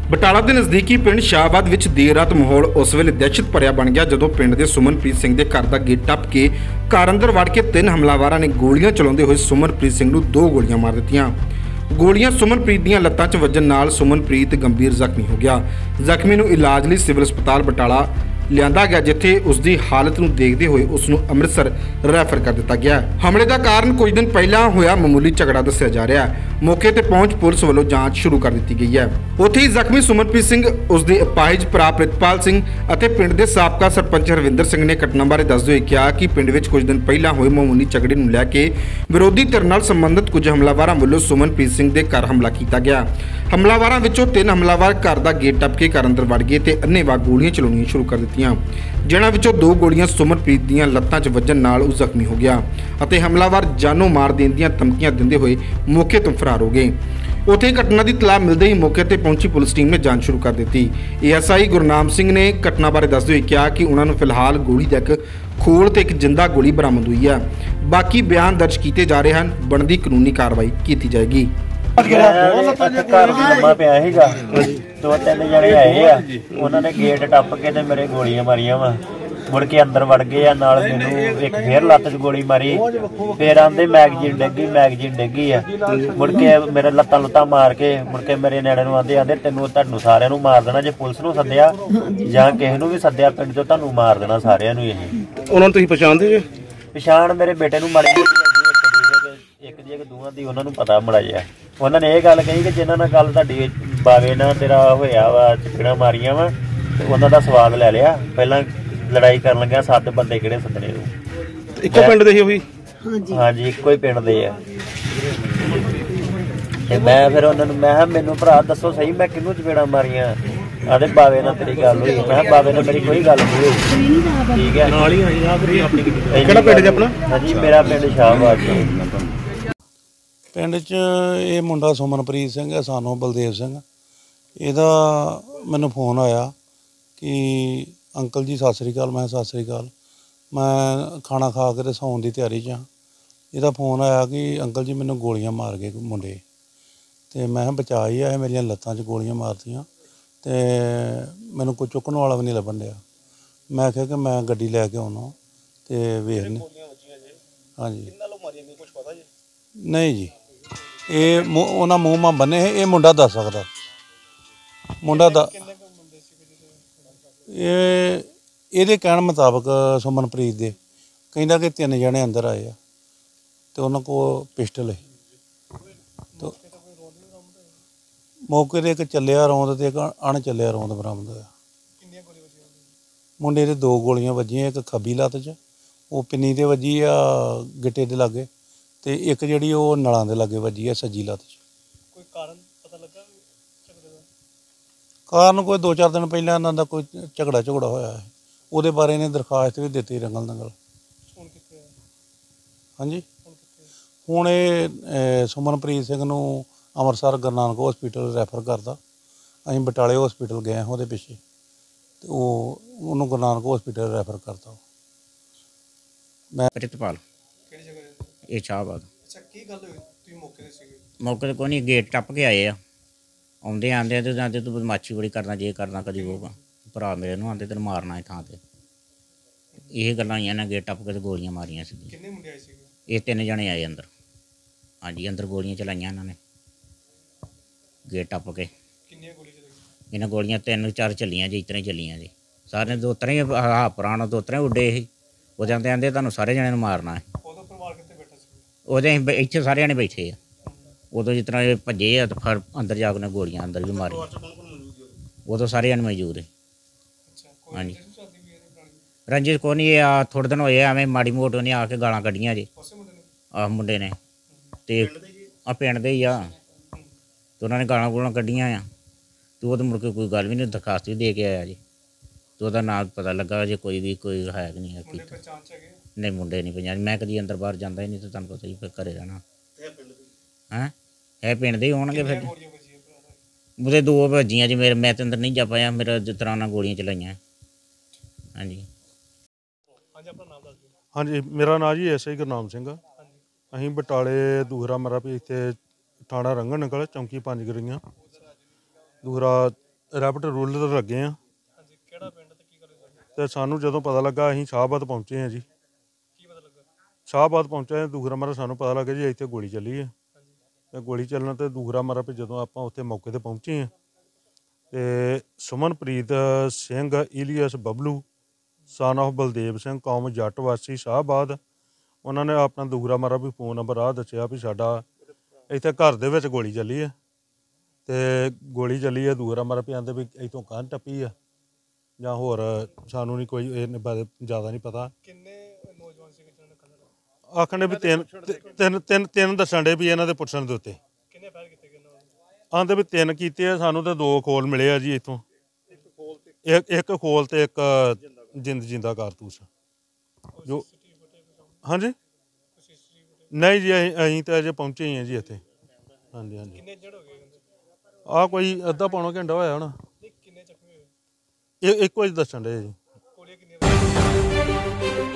ਬਟਾਲਾ ਦੇ ਨਜ਼ਦੀਕੀ ਪਿੰਡ ਸ਼ਾਹਬਾਦ ਵਿੱਚ ਦੇਰ ਰਾਤ ਮਾਹੌਲ ਉਸ ਵੇਲੇ ਦਹਿਸ਼ਤ ਭਰਿਆ ਬਣ ਗਿਆ ਜਦੋਂ ਪਿੰਡ ਦੇ ਸੁਮਨਪ੍ਰੀਤ ਸਿੰਘ ਦੇ ਘਰ ਦਾ ਗੇਟ ਟੱਪ ਕੇ ਘਰ ਅੰਦਰ ਵੜ ਕੇ 3 ਹਮਲਾਵਰਾਂ ਨੇ ਗੋਲੀਆਂ ਚਲਾਉਂਦੇ ਹੋਏ ਸੁਮਨਪ੍ਰੀਤ ਸਿੰਘ ਨੂੰ 2 ਗੋਲੀਆਂ ਮਾਰ ਦਿੱਤੀਆਂ। ਗੋਲੀਆਂ ਸੁਮਨਪ੍ਰੀਤ ਦੀਆਂ ਲੱਤਾਂ 'ਚ ਵੱਜਣ ਨਾਲ ਸੁਮਨਪ੍ਰੀਤ ਗੰਭੀਰ ਜ਼ਖਮੀ ਹੋ ਗਿਆ। ਜ਼ਖਮੀ ਨੂੰ ਇਲਾਜ ਲਈ ਸਿਵਲ ਹਸਪਤਾਲ ਬਟਾਲਾ ਲਿਆਂਦਾ ਗਿਆ, ਜਿੱਥੇ ਉਸ ਦੀ ਹਾਲਤ ਨੂੰ ਦੇਖਦੇ ਹੋਏ ਉਸ ਨੂੰ ਅੰਮ੍ਰਿਤਸਰ ਰੈਫਰ ਕਰ ਦਿੱਤਾ ਗਿਆ। ਹਮਲੇ ਦਾ ਕਾਰਨ ਕੁਝ ਦਿਨ ਪਹਿਲਾਂ ਹੋਇਆ ਮਾਮੂਲੀ ਝਗੜਾ ਦੱਸਿਆ ਜਾ ਰਿਹਾ ਹੈ। ਮੌਕੇ ਤੇ ਪਹੁੰਚ ਪੁਲਿਸ ਵੱਲੋਂ ਜਾਂਚ ਸ਼ੁਰੂ ਕਰ ਦਿੱਤੀ ਗਈ ਹੈ। ਉੱਥੇ ਹੀ ਜ਼ਖਮੀ ਸੁਮਨਪ੍ਰੀਤ ਸਿੰਘ, ਉਸ ਦੇ ਅਪਾਹਿਜ ਭਰਾ ਪ੍ਰਿਤਪਾਲ ਸਿੰਘ ਅਤੇ ਪਿੰਡ ਦੇ ਸਾਬਕਾ ਸਰਪੰਚ ਹਰਵਿੰਦਰ ਸਿੰਘ ਨੇ ਘਟਨਾ ਬਾਰੇ ਦੱਸਦੇ ਹੋਏ ਕਿਹਾ ਕਿ ਪਿੰਡ ਵਿੱਚ ਕੁਝ ਦਿਨ ਪਹਿਲਾਂ ਹੋਏ ਮਾਮੂਲੀ ਝਗੜੇ ਨੂੰ ਲੈ ਕੇ ਵਿਰੋਧੀ ਧਿਰ ਨਾਲ ਸੰਬੰਧਿਤ ਕੁਝ ਹਮਲਾਵਰਾਂ ਵੱਲੋਂ ਸੁਮਨਪ੍ਰੀਤ ਸਿੰਘ ਦੇ ਘਰ ਹਮਲਾ ਕੀਤਾ ਗਿਆ। ਹਮਲਾਵਰਾਂ ਵਿੱਚੋਂ 3 ਹਮਲਾਵਰ ਘਰ ਦਾ ਗੇਟ ਟੱਪ ਕੇ ਘਰ ਅੰਦਰ ਵੜ ਗਏ ਤੇ ਅੰਨ੍ਹੇਵਾਹ ਗੋਲੀਆਂ ਚਲਾਉਣੀਆਂ ਸ਼ੁਰੂ ਕਰ ਦਿੱਤੀਆਂ, ਜਿਨ੍ਹਾਂ ਵਿੱਚੋਂ 2 ਗੋਲੀਆਂ ਸੁਮਨਪ੍ਰੀਤ ਦੀਆਂ ਲੱਤਾਂ 'ਚ ਵੱਜਣ ਨਾਲ ਉਹ ਜ਼ਖਮੀ ਹੋ ਗਿਆ ਅਤੇ ਹਮਲਾਵਰ ਜਾਨੋਂ ਮਾਰ ਦੇਣ ਦੀਆਂ ਧਮਕੀਆਂ ਦਿੰਦੇ ਹੋਏ ਮੌਕੇ ਤੋਂ ਫਰਾਰ ਹੋ ਗਏ। ਉੱਥੇ ਘਟਨਾ ਦੀ ਇਤਲਾਹ ਮਿਲਦੇ ਹੀ ਮੌਕੇ ਤੇ ਪਹੁੰਚੀ ਪੁਲਿਸ ਟੀਮ ਨੇ ਜਾਂਚ ਸ਼ੁਰੂ ਕਰ ਦਿੱਤੀ। ਏਐਸਆਈ ਗੁਰਨਾਮ ਸਿੰਘ ਨੇ ਘਟਨਾ ਬਾਰੇ ਦੱਸਦੇ ਹੋਏ ਕਿਹਾ ਕਿ ਉਹਨਾਂ ਨੂੰ ਫਿਲਹਾਲ ਗੋਲੀ ਦਾ ਇੱਕ ਖੋਲ ਤੇ ਇੱਕ ਜਿੰਦਾ ਗੋਲੀ ਬਰਾਮਦ ਹੋਈ ਹੈ। ਬਾਕੀ ਬਿਆਨ ਦਰਜ ਕੀਤੇ ਜਾ ਰਹੇ ਹਨ। ਬਣਦੀ ਕਾਨੂੰਨੀ ਕਾਰਵਾਈ ਕੀਤੀ ਜਾਏਗੀ। ਘਰ ਲੰਮਾ ਪਿਆ ਸੀਗਾ, 2-3 ਜਣੇ ਆਏ ਆ, ਉਹਨਾਂ ਨੇ ਗੇਟ ਟੱਪ ਕੇ ਤੇ ਮੇਰੇ ਗੋਲੀਆਂ ਮਾਰੀਆਂ ਵਾ। ਮੁੜ ਕੇ ਅੰਦਰ ਵੜ ਗਏ ਆ, ਨਾਲ ਮੈਨੂੰ ਇੱਕ ਫੇਰ ਲੱਤ 'ਚ ਗੋਲੀ ਮਾਰੀ। ਫੇਰ ਆਂਦੇ ਮੈਗਜ਼ੀਨ ਡਿੱਗੀ ਆ। ਮੁੜ ਕੇ ਮੇਰੇ ਲੱਤਾਂ ਮਾਰ ਕੇ ਮੁੜ ਕੇ ਮੇਰੇ ਨਿਆਣੇ ਨੂੰ ਆਂਦੇ ਤੁਹਾਨੂੰ ਸਾਰਿਆਂ ਨੂੰ ਮਾਰ ਦੇਣਾ, ਜੇ ਪੁਲਿਸ ਨੂੰ ਸੱਦਿਆ ਜਾਂ ਕਿਸੇ ਨੂੰ ਵੀ ਸੱਦਿਆ ਪਿੰਡ 'ਚੋਂ ਤੁਹਾਨੂੰ ਮਾਰ ਦੇਣਾ ਸਾਰਿਆਂ ਨੂੰ। ਇਹ ਉਹਨਾਂ ਨੂੰ ਤੁਸੀਂ ਪਛਾਣਦੇ ਜੇ? ਪਛਾਣ ਮੇਰੇ ਬੇਟੇ ਨੂੰ ਮਾੜੀ ਇੱਕ ਦੀ ਦੋਵਾਂ ਦੀ ਉਹਨਾਂ ਨੂੰ ਪਤਾ ਮੜਾ ਜਿਹਾ। ਉਹਨਾਂ ਨੇ ਇਹ ਗੱਲ ਕਹੀ ਕਿ ਜਿਨ੍ਹਾਂ ਨਾਲ ਗੱਲ ਤੁਹਾਡੀ ਬਾਵੇ ਨਾਲ ਤੇਰਾ ਹੋਇਆ ਵਾ, ਚਪੇੜਾਂ ਮਾਰੀਆਂ ਵਾ, ਤੇ ਉਹਨਾਂ ਦਾ ਸਵਾਦ ਲੈ ਲਿਆ। ਪਹਿਲਾਂ ਲੜਾਈ ਕਰਨ ਲੱਗਿਆ 7 ਬੰਦੇ ਕਿਹੜੇ ਸੱਦਣੇ ਨੂੰ। ਇੱਕੋ ਪਿੰਡ ਦੇ ਸੀ ਉਹ ਵੀ? ਹਾਂਜੀ, ਇੱਕੋ ਹੀ ਪਿੰਡ ਦੇ ਆ। ਤੇ ਮੈਂ ਫਿਰ ਉਹਨਾਂ ਨੂੰ ਮੈਂ ਕਿਹਾ ਮੈਨੂੰ ਭਰਾ ਦੱਸੋ ਸਹੀ ਮੈਂ ਕਿਹਨੂੰ ਚਪੇੜਾਂ ਮਾਰੀਆਂ? ਆਦੇ ਬਾਵੇ ਨਾਲ ਤੇਰੀ ਗੱਲ ਹੋਈ। ਮੈਂ ਕਿਹਾ ਬਾਵੇ ਨਾਲ ਮੇਰੀ ਕੋਈ ਗੱਲ ਨਹੀਂ ਹੋਈ। ਠੀਕ ਹੈ, ਕਿਹੜਾ ਪਿੰਡ ਜੀ ਆਪਣਾ? ਹਾਂਜੀ, ਮੇਰਾ ਪਿੰਡ ਸ਼ਾਹਬਾਦ। ਪਿੰਡ 'ਚ ਇਹ ਮੁੰਡਾ ਸੁਮਨਪ੍ਰੀਤ ਸਿੰਘ ਹੈ, ਸਾਨੂੰ ਬਲਦੇਵ ਸਿੰਘ। ਇਹਦਾ ਮੈਨੂੰ ਫੋਨ ਆਇਆ ਕਿ ਅੰਕਲ ਜੀ ਸਤਿ ਸ਼੍ਰੀ ਅਕਾਲ। ਮੈਂ ਸਤਿ ਸ਼੍ਰੀ ਅਕਾਲ। ਮੈਂ ਖਾਣਾ ਖਾ ਕੇ ਤੇ ਸੌਣ ਦੀ ਤਿਆਰੀ 'ਚ ਹਾਂ। ਇਹਦਾ ਫੋਨ ਆਇਆ ਕਿ ਅੰਕਲ ਜੀ ਮੈਨੂੰ ਗੋਲੀਆਂ ਮਾਰ ਗਏ ਮੁੰਡੇ। ਅਤੇ ਮੈਂ ਕਿਹਾ ਬਚਾ ਹੀ ਆਇਆ, ਮੇਰੀਆਂ ਲੱਤਾਂ 'ਚ ਗੋਲੀਆਂ ਮਾਰਤੀਆਂ ਅਤੇ ਮੈਨੂੰ ਕੋਈ ਚੁੱਕਣ ਵਾਲਾ ਵੀ ਨਹੀਂ ਲੱਭਣ ਡਿਆ। ਮੈਂ ਕਿਹਾ ਕਿ ਮੈਂ ਗੱਡੀ ਲੈ ਕੇ ਆਉਣਾ ਅਤੇ ਵੇਖਦੇ। ਹਾਂਜੀ, ਨਹੀਂ ਜੀ, ਇਹ ਉਹਨਾਂ ਮੂੰਹ ਮਾਂ ਬੰਨੇ। ਇਹ ਮੁੰਡਾ ਦੱਸ ਸਕਦਾ। ਮੁੰਡਾ ਦਾ ਇਹਦੇ ਕਹਿਣ ਮੁਤਾਬਕ ਸੁਮਨਪ੍ਰੀਤ ਦੇ ਕਹਿੰਦਾ ਕਿ 3 ਜਣੇ ਅੰਦਰ ਆਏ ਆ ਅਤੇ ਉਹਨਾਂ ਕੋਲ ਪਿਸਟਲ ਹੈ। ਮੌਕੇ 'ਤੇ ਇੱਕ ਚੱਲਿਆ ਰੌਂਦ ਅਤੇ ਇੱਕ ਅਣਚੱਲਿਆ ਰੌਂਦ ਬਰਾਮਦ ਹੋਇਆ। ਮੁੰਡੇ ਦੇ 2 ਗੋਲੀਆਂ ਵੱਜੀਆਂ, ਇੱਕ ਖੱਬੀ ਲੱਤ 'ਚ, ਉਹ ਪਿੰਨੀ 'ਤੇ ਵੱਜੀ ਆ ਗਿੱਟੇ ਦੇ ਲਾਗੇ, ਅਤੇ ਇੱਕ ਜਿਹੜੀ ਉਹ ਨਲਾਂ ਦੇ ਲਾਗੇ ਵੱਜੀ ਆ ਸੱਜੀ ਲੱਤ 'ਚ। ਕੋਈ ਕਾਰਨ ਪਤਾ ਲੱਗਾ ਝਗੜੇ ਦਾ? ਕਾਰਨ ਕੋਈ 2-4 ਦਿਨ ਪਹਿਲਾਂ ਇਹਨਾਂ ਦਾ ਕੋਈ ਝਗੜਾ ਹੋਇਆ ਹੈ। ਉਹਦੇ ਬਾਰੇ ਇਹਨੇ ਦਰਖਾਸਤ ਵੀ ਦਿੱਤੀ ਰੰਗਲ ਦੰਗਲ। ਹੁਣ ਕਿੱਥੇ ਹੈ? ਹਾਂਜੀ, ਹੁਣ ਇਹ ਸੁਮਨਪ੍ਰੀਤ ਸਿੰਘ ਨੂੰ ਅੰਮ੍ਰਿਤਸਰ ਗੁਰੂ ਨਾਨਕ ਹਸਪੀਟਲ ਰੈਫਰ ਕਰਤਾ। ਅਸੀਂ ਬਟਾਲੇ ਹਸਪੀਟਲ ਗਏ ਉਹਦੇ ਪਿੱਛੇ, ਅਤੇ ਉਹਨੂੰ ਗੁਰੂ ਨਾਨਕ ਹਸਪੀਟਲ ਰੈਫਰ ਕਰਤਾ। ਮੈਂ ਪ੍ਰਿਤਪਾਲ। ਕਿਹੜੀ ਜਗ੍ਹਾ ਹੈ ਇਹ ਸ਼ਾਹਬਾਦ। ਅੱਛਾ, ਕੀ ਗੱਲ ਹੋਈ? ਤੁਸੀਂ ਮੌਕੇ 'ਤੇ ਸੀਗੇ? ਮੌਕੇ 'ਤੇ ਕੋਈ ਨਹੀਂ, ਗੇਟ ਟੱਪ ਕੇ ਆਏ ਆ। ਆਉਂਦੇ ਤੇ ਜਾਂਦੇ ਤੂੰ ਬਦਮਾਸ਼ੀ ਬੜੀ ਕਰਨਾ, ਜੇ ਕਰਨਾ ਕਦੀ ਹੋਊਗਾ। ਭਰਾ ਮੇਰੇ ਨੂੰ ਆਉਂਦੇ ਤੈਨੂੰ ਮਾਰਨਾ ਹੈ ਥਾਂ 'ਤੇ। ਇਹ ਗੱਲਾਂ ਆਈਆਂ ਨੇ, ਗੇਟ ਟੱਪ ਕੇ ਤੇ ਗੋਲੀਆਂ ਮਾਰੀਆਂ ਸੀ। ਕਿੰਨੇ ਮੁੰਡੇ ਆਏ ਸੀਗੇ? ਇਹ 3 ਜਣੇ ਆਏ ਅੰਦਰ। ਹਾਂਜੀ, ਅੰਦਰ ਗੋਲੀਆਂ ਚਲਾਈਆਂ ਇਹਨਾਂ ਨੇ ਗੇਟ ਟੱਪ ਕੇ। ਕਿੰਨੀਆਂ ਗੋਲੀਆਂ ਚਲਾਈਆਂ? ਇਹਨਾਂ ਗੋਲੀਆਂ 3-4 ਚੱਲੀਆਂ ਜੀ, ਇਤਨੇ ਚੱਲੀਆਂ ਜੀ। ਸਾਰੇ 2-3 ਹੀ ਹਾਂ ਪੁਰਾਣਾ 2-3 ਉੱਡੇ ਸੀ। ਉਹਦੇ ਆਂਦੇ ਤੁਹਾਨੂੰ ਸਾਰੇ ਜਣਿਆਂ ਨੂੰ ਮਾਰਨਾ ਹੈ। ਉਦੋਂ ਪਰਿਵਾਰ ਕਿੱਥੇ ਬੈਠਾ ਸੀ? ਉਹਦੇ ਇੱਥੇ ਸਾਰੇ ਜਣੇ ਬੈਠੇ ਆ। ਉਦੋਂ ਜਿਸ ਤਰ੍ਹਾਂ ਇਹ ਭੱਜੇ ਆ ਤਾਂ ਫਿਰ ਅੰਦਰ ਜਾ ਕੇ ਗੋਲੀਆਂ ਅੰਦਰ ਵੀ ਮਾਰੀਆਂ। ਉਦੋਂ ਸਾਰੇ ਜਣੇ ਮੌਜੂਦ ਹੈ। ਹਾਂਜੀ, ਰੰਜਿਸ਼ ਕੋਈ ਨਹੀਂ। ਆ ਥੋੜ੍ਹੇ ਦਿਨ ਹੋਏ ਐਵੇਂ ਮਾੜੀ ਮੋਟ ਉਹਨੇ ਆ ਕੇ ਗਾਲਾਂ ਕੱਢੀਆਂ ਜੀ ਆਹ ਮੁੰਡੇ ਨੇ, ਅਤੇ ਆ ਪਿੰਡ ਦੇ ਹੀ ਆ, ਅਤੇ ਉਹਨਾਂ ਨੇ ਗਾਲਾਂ ਗੂਲਾਂ ਕੱਢੀਆਂ ਆ। ਅਤੇ ਉਹ ਤਾਂ ਮੁੜ ਕੇ ਕੋਈ ਗੱਲ ਵੀ ਨਹੀਂ, ਦਰਖਾਸਤ ਵੀ ਦੇ ਕੇ ਆਇਆ ਜੀ। ਅਤੇ ਉਹਦਾ ਨਾਂ ਪਤਾ ਲੱਗਾ ਜੇ ਕੋਈ ਹੈ ਕਿ ਨਹੀਂ ਹੈ। ਨਹੀਂ, ਮੁੰਡੇ ਨਹੀਂ ਪੰਜਾਬੀ। ਮੈਂ ਕਦੀ ਅੰਦਰ ਬਾਹਰ ਜਾਂਦਾ ਹੀ ਨਹੀਂ, ਤਾਂ ਤੁਹਾਨੂੰ ਪਤਾ ਹੀ ਫਿਰ ਘਰੇ ਰਹਿਣਾ। ਹੈਂ, ਇਹ ਪਿੰਡ ਦੇ ਹੀ ਹੋਣਗੇ ਫਿਰ। ਉਹਦੇ 2 ਵੱਜੀਆਂ ਜੀ। ਮੈਂ ਤਾਂ ਅੰਦਰ ਨਹੀਂ ਜਾ ਪਾਇਆ, ਮੇਰਾ ਜਿਸ ਤਰ੍ਹਾਂ ਨਾਲ ਗੋਲੀਆਂ ਚਲਾਈਆਂ। ਹਾਂਜੀ, ਹਾਂਜੀ, ਮੇਰਾ ਨਾਂ ਜੀ ਐਸਆਈ ਗੁਰਨਾਮ ਸਿੰਘ। ਅਸੀਂ ਬਟਾਲੇ ਦੂਸਰਾ ਮੇਰਾ ਵੀ ਇੱਥੇ ਥਾਣਾ ਰੰਗਣ ਨਿਕਲ ਚੌਂਕੀ 5 ਗਰੀਆਂ ਦੂਸਰਾ ਰੈਪਟ ਰੂਲਰ ਲੱਗੇ ਆ ਹਾਂਜੀ ਕਿਹੜਾ ਪਿੰਡ ਤੇ ਕੀ ਗੱਲ ਹੋਈ ਤੇ ਸਾਨੂੰ ਜਦੋਂ ਪਤਾ ਲੱਗਾ ਅਸੀਂ ਸ਼ਾਹਬਾਦ ਪਹੁੰਚੇ ਆ ਜੀ। ਕੀ ਪਤਾ ਲੱਗਾ? ਸ਼ਾਹਬਾਦ ਪਹੁੰਚੇ ਦੂਸਰਾ ਮਾਰਾ ਸਾਨੂੰ ਪਤਾ ਲੱਗਾ ਜੀ ਇੱਥੇ ਗੋਲੀ ਚੱਲੀ ਹੈ ਹਾਂਜੀ ਤੇ ਗੋਲੀ ਚੱਲਣ ਤੇ ਦੂਸਰਾ ਮਾਰਾ ਵੀ ਜਦੋਂ ਆਪਾਂ ਉੱਥੇ ਮੌਕੇ ਤੇ ਪਹੁੰਚੇ ਆ ਤੇ Sumanpreet Singh alias Bablu son of Baldev Singh ਕੌਮ ਜੱਟ ਵਾਸੀ ਸ਼ਾਹਬਾਦ ਉਹਨਾਂ ਨੇ ਆਪਣਾ ਦੂਸਰਾ ਮਾਰਾ ਵੀ ਫੋਨ ਨੰਬਰ ਆ ਦੱਸਿਆ ਵੀ ਸਾਡਾ ਇੱਥੇ ਘਰ ਦੇ ਵਿੱਚ ਗੋਲੀ ਚੱਲੀ ਹੈ ਤੇ ਗੋਲੀ ਚੱਲੀ ਹੈ ਦੂਸਰਾ ਮਾਰਾ ਵੀ ਆਂਦੇ ਵੀ ਇੱਥੋਂ ਕੰਧ ਟੱਪੀ ਆ ਜਾਂ ਹੋਰ ਸਾਨੂੰ ਨਹੀਂ ਕੋਈ ਇਹ ਬਾਰੇ ਜ਼ਿਆਦਾ ਨਹੀਂ ਪਤਾ। ਕਿੰਨੇ ਨੌਜਵਾਨ ਸੀਗੇ ਜਿਹਨਾਂ ਨੇ ਕੰਨ ਆਖਣ ਦੇ ਵੀ ਤਿੰਨ ਦੱਸਣ ਦੇ ਵੀ ਇਹਨਾਂ ਦੇ ਪੁੱਛਣ ਦੇ ਉੱਤੇ ਕਿੰਨੇ ਫਾਇਰ ਕੀਤੇ ਗਏ ਉਹਨਾਂ ਨੂੰ? ਆਂਦੇ ਵੀ 3 ਕੀਤੇ ਆ ਸਾਨੂੰ ਤਾਂ 2 ਖੋਲ ਮਿਲੇ ਆ ਜੀ ਇੱਥੋਂ ਇੱਕ ਖੋਲ ਤੇ ਇੱਕ ਜਿੰਦਾ ਕਾਰਤੂਸ ਜੋ ਹਾਂਜੀ ਨਹੀਂ ਜੀ ਅਸੀਂ ਤਾਂ ਅਜੇ ਪਹੁੰਚੇ ਹੀ ਆ ਜੀ ਇੱਥੇ। ਹਾਂਜੀ ਹਾਂਜੀ ਕਿੰਨੇ ਜੜ ਹੋ ਗਏ ਕਹਿੰਦੇ? ਆਹ ਕੋਈ ਅੱਧਾ ਪੌਣਾ ਘੰਟਾ ਹੋਇਆ ਹੋਣਾ ਨਹੀਂ ਕਿੰਨੇ ਜ਼ਖਮੀ ਹੋਏ? ਇੱਕੋ ਹੀ ਦੱਸਣ ਦੇ ਜੀ। ਗੋਲੀਆਂ ਕਿੰਨੀਆਂ ਵੱਜੀਆਂ?